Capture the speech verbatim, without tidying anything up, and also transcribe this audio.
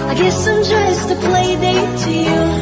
I guess I'm just a play date to you.